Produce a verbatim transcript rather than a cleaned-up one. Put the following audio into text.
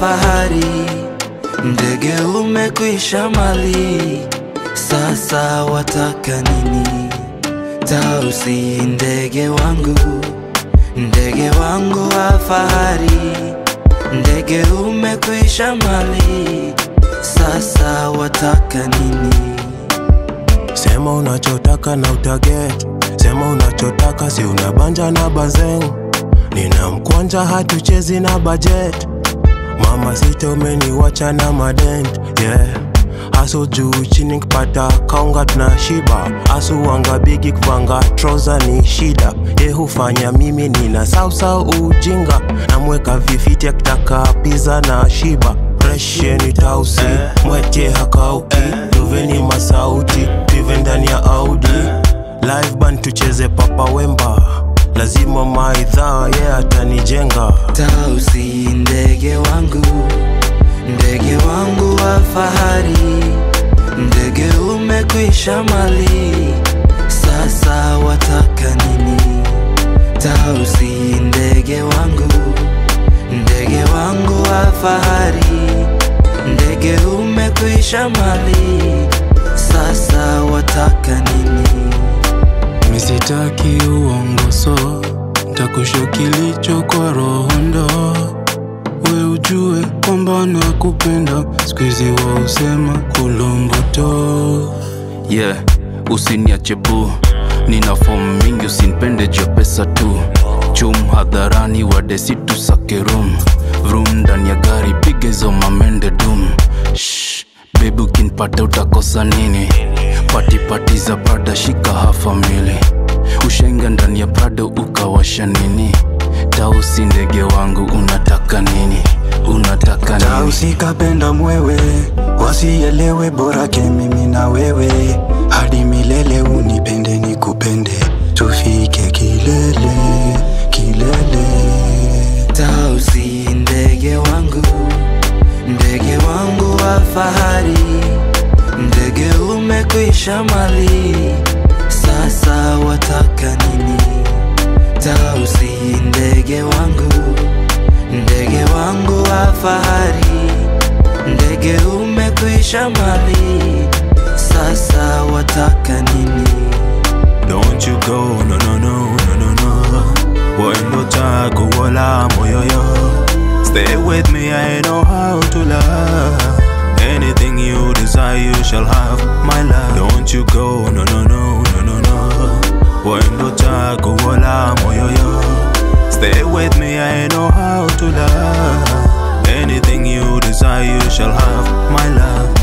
fahari, ndege umekwisha mali, sasa wataka nini? Tausi ndege wangu, ndege wangu wa fahari, ndege umekwisha mali, sasa wataka nini? Sema unachotaka na utaget, sema unachotaka si unabanja na bazeng. Nina mkwanja hatuchezi na budget, mama sita umeniwacha na madent, yeah. Aso juu chini kipata kaunga tunashiba, aso wanga bigi kuvanga trouser ni shida. Ye hufanya mimi nina sausa ujinga, na mweka vifiti ya kitaka pizza na shiba. Reshe ni Tausi, mwete hakauki, duveni masauti, pive ndani ya Audi. Live band tucheze papa wemba, lazima maidha ye yeah, atanijenga. Tausi ndege wangu, ndege wangu wa fahari, ndege umekwisha mali, sasa wataka nini? Tausi ndege wangu, ndege wangu wa fahari, ndege umekwisha mali, sasa wataka nini? Misitaki uongo so, ntakusho kilicho kwa rohondo. We ujue kwamba nakupenda, sikuizi wa usema kulomboto. Yeah, usiniache boo, nina form mingi usinipende juu pesa tu. Chum hadharani wadesi tusake room, vroom ndani ya gari pige zo mamende doom. Shh, baby ukinipata utakosa nini? Pati pati za Prada shika hafa mili, ushenga ndani ya Prado ukawasha nini? Tausi ndege wangu unataka nini? Unataka nini? Tausi kapenda mwewe, wasielewe bora ke mimi na wewe, hadi milele unipende nikupende, tufike kilele, kilele. Tausi ndege wangu, ndege wangu wa fahari, ndege umekwisha mali, sasa wataka nini? Tausi ndege wangu, ndege wangu wa fahari, ndege umekwisha mali, sasa wataka nini? Don't you go, no no no no no no. Wendo tako wala moyoyo. Stay with me, I know how to love. Anything you desire, you shall have my love. Don't you go, no no no no no no. Wendo tako wala moyoyo. Stay with me, I know how to love. Anything you desire, you shall have my love.